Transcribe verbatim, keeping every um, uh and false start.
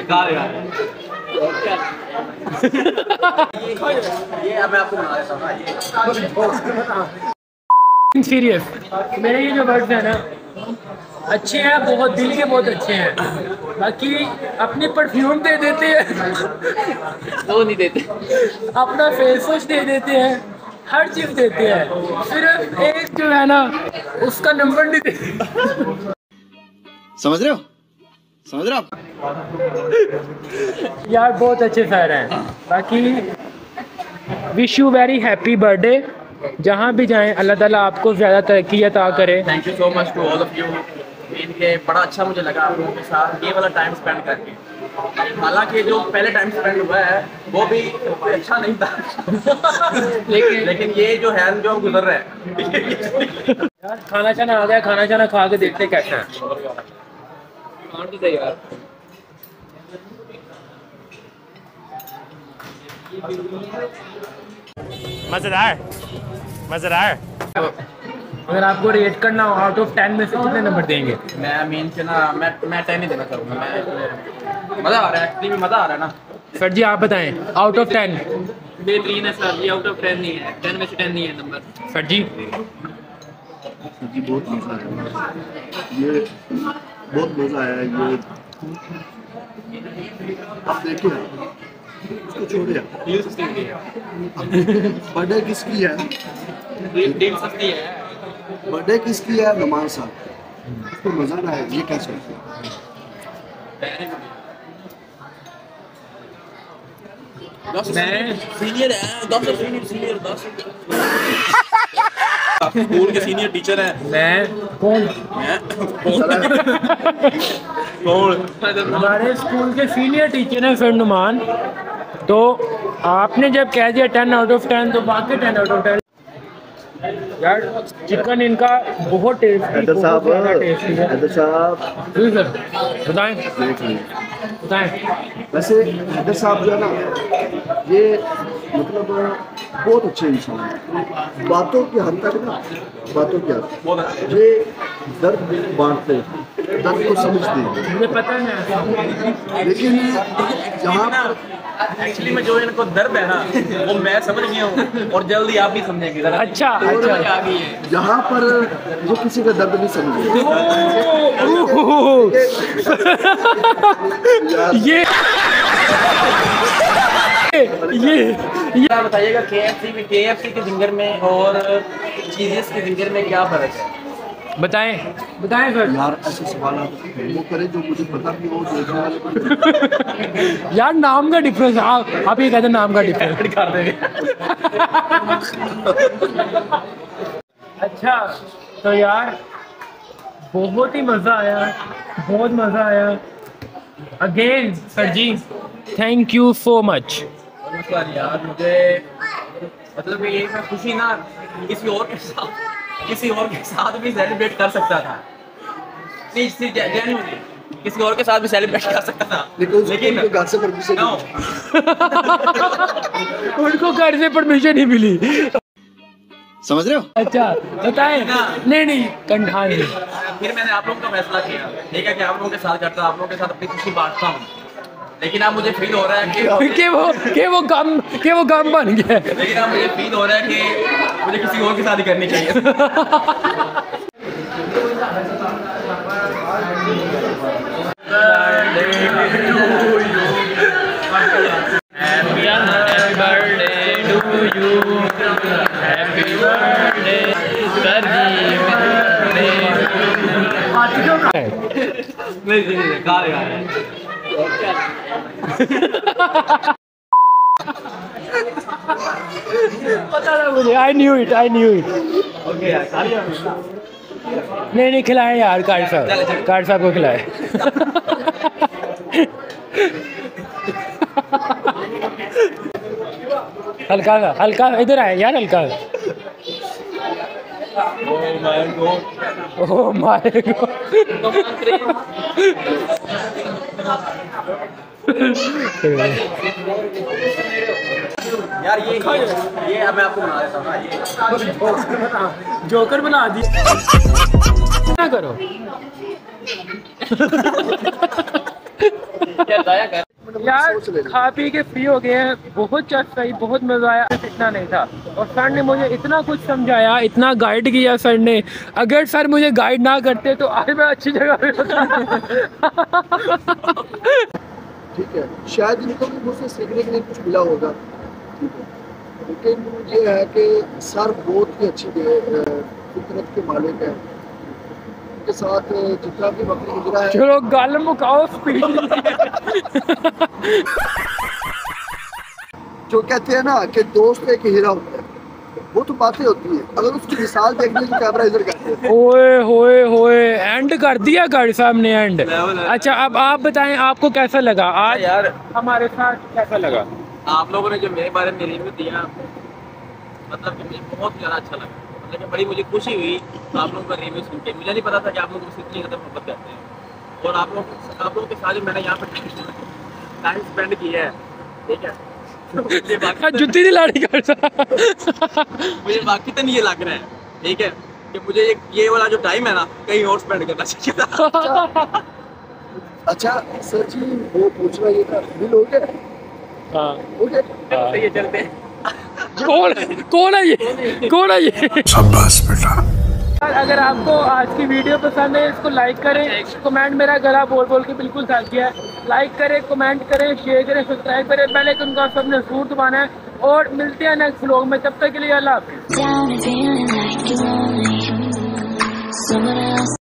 बेकार यार। ये अब मैं आपको बना देता हूँ। सीरियस मेरे ये जो वर्ड्स हैं ना अच्छे हैं, बहुत दिल के बहुत अच्छे हैं। बाकी अपनी परफ्यूम दे देते हैं, वो नहीं देते। अपना फेस वॉश दे देते हैं, हर चीज़ देते हैं, सिर्फ एक जो है ना उसका नंबर नहीं देते। समझ रहे हो समझ रहे हो आप? यार बहुत अच्छे सर हैं। बाकी wish you very happy birthday. जहाँ भी जाएं अल्लाह ताला आपको ज़्यादा तरक्की अता करे। Thank you so much to all of you. इनके बड़ा अच्छा मुझे लगा आप लोगों के साथ ये वाला टाइम स्पेंड करके। हालांकि जो पहले टाइम स्पेंड हुआ है वो भी अच्छा नहीं था लेकिन लेकिन ये जो है जो हम गुजर रहे हैं यार खाना शाना आ गया, खाना शाना खा के देखते कैसा है। यार मजेदार मजेदार। अगर आपको रेट करना हो आउट ऑफ टेन में से कितने नंबर देंगे? मैं मीन से ना मैं मैं टेन ही देना चाहूँगा। मैं मज़ा आ रहा है, एक्चुअली में मज़ा आ रहा है ना। सर जी आप बताएं आउट ऑफ टेन। बेहतरीन है sir ji, out of ten नहीं है, टेन में से टेन नहीं है नंबर। सर जी जी बहुत मज़ा आया, ये बहुत मज़ा आया ये। आप देखिए उसको छोड़िए, बर्थडे किसकी है? डील सस्ती है। बर्थडे किसकी है? नमान साहब। उसको मज़ा ना आया ये कैसे? मैं सीनियर है, दस सीनियर सीनियर दस स्कूल के सीनियर टीचर हैं। मैं कौन? कौन? हमारे स्कूल के सीनियर टीचर हैं सर नुमान। तो आपने जब कह दिया टेन आउट ऑफ टेन तो बाकी टेन आउट ऑफ टेन। यार चिकन इनका बहुत टेस्टी, हैदर साहब, बहुत टेस्टी है। हैदर साहब जी सर बताएं देख लीजिए। बताएं। वैसे हैदर साहब जो है ना ये मतलब बहुत अच्छे इंसान हैं। बातों की हद तक ना बातों की हद ये दर्द बांटते हैं, दर्द को समझते हैं। मुझे पता है लेकिन यहाँ एक्चुअली में जो इनको दर्द है ना वो मैं समझ गया हूँ और जल्दी आप भी समझेंगे जरा। अच्छा समझ अच्छा आ गई है। यहाँ पर वो किसी का दर्द नहीं समझते। ये ये ये आप बताइएगा केएफसी में केएफसी के जिंगर में और चीज़ेस के जिंगर में क्या फ़र्क है? बताएं बताएं सर। यार ऐसे सवाल वो करे जो मुझे पता नहीं हो देखने वाले को। यार नाम का डिफरेंस आप आप ये कहते हैं नाम का डिफरेंस कर देंगे। अच्छा तो यार बहुत ही मज़ा आया, बहुत मज़ा आया। Again sir ji thank you so much. यार मुझे मतलब ये खुशी ना किसी और के साथ किसी और के साथ भी सेलिब्रेट कर सकता था। जेन्युइनली किसी और के साथ भी सेलिब्रेट कर सकता था लेकिन उनको घर से परमिशन नो उनको घर से परमिशन ही मिली। समझ रहे हो? अच्छा बताएं। नहीं नहीं कंठा नहीं। फिर मैंने आप लोगों का फैसला किया ठीक है कि आप लोगों के साथ करता आप लोगों के साथ अपनी खुशी बांटता हूँ। लेकिन अब मुझे फील हो रहा है कि कि वो कि वो गम कि वो गम बन गया। लेकिन अब मुझे फील हो रहा है कि मुझे किसी और के साथ ही करनी चाहिए। नहीं नहीं नहीं कार यार पता था मुझे। I knew it I knew it. Okay यार नहीं नहीं खिलाएं यार कार साहब, कार साहब को खिलाएं। हल्का हल्का इधर आए यार हल्का। Oh my God oh my God. यार ये ये अब मैं आपको बना देता हूँ ना ये जोकर बना दिया ना करो। यार खा पी के फ्री हो गए हैं, बहुत सही, बहुत मजा आया। इतना नहीं था और सर ने मुझे इतना कुछ समझाया, इतना गाइड किया सर ने। अगर सर मुझे गाइड ना करते तो आज मैं अच्छी जगह पे होता। ठीक है, शायद इनको भी मुझसे सीखने के लिए कुछ मिला होगा, ठीक है, लेकिन ये है कि सर बहुत ही अच्छी फितरत के मालिक है। उनके साथ जितना भी वक्त गुजरा है, चलो गल मुकाओ स्पीड। जो कहते हैं ना कि दोस्त एक हीरा होता है, वो तो बातें होती है। अगर उसकी मिसाल देखने तो कैमरा इधर करते हैं। ओए होए होए, एंड कर दिया गाड़ी साहब ने एंड। अच्छा अब आप बताएं आपको कैसा लगा आज यार हमारे साथ, कैसा लगा? आप लोगों ने जो मेरे बारे में रिव्यू दिया, मतलब कि मुझे बहुत ज़्यादा अच्छा लगा। मतलब कि बड़ी मुझे खुशी हुई आप लोगों का रिव्यू सुन के। मुझे नहीं पता था कि आप लोग मुझसे इतनी ज़्यादा मोहब्बत करते हैं। और आप लोग आप लोगों के साथ जो मैंने यहाँ पर टाइम स्पेंड किया है, ठीक है, जुत्ती नहीं लाड़ी कर मुझे बाकी तो नहीं ये लग रहा है, ठीक है, कि मुझे ये ये वाला जो टाइम है ना कहीं और स्पेंड करना चाहिए था। अच्छा सर जी, वो पूछना ये था, बिल हो गया? हाँ ओके, ये चलते हैं। कौन कौन है ये, कौन है ये? शाबाश बेटा। अगर आपको आज की वीडियो पसंद है इसको लाइक करें। कमेंट मेरा गला बोल बोल के बिल्कुल थक गया है। लाइक करें, कमेंट करें, शेयर करें, सब्सक्राइब करें, बेल आइकन का सबने जरूर दबाना है। और मिलते हैं नेक्स्ट व्लॉग में, तब तक के लिए अल्लाह हाफिज़।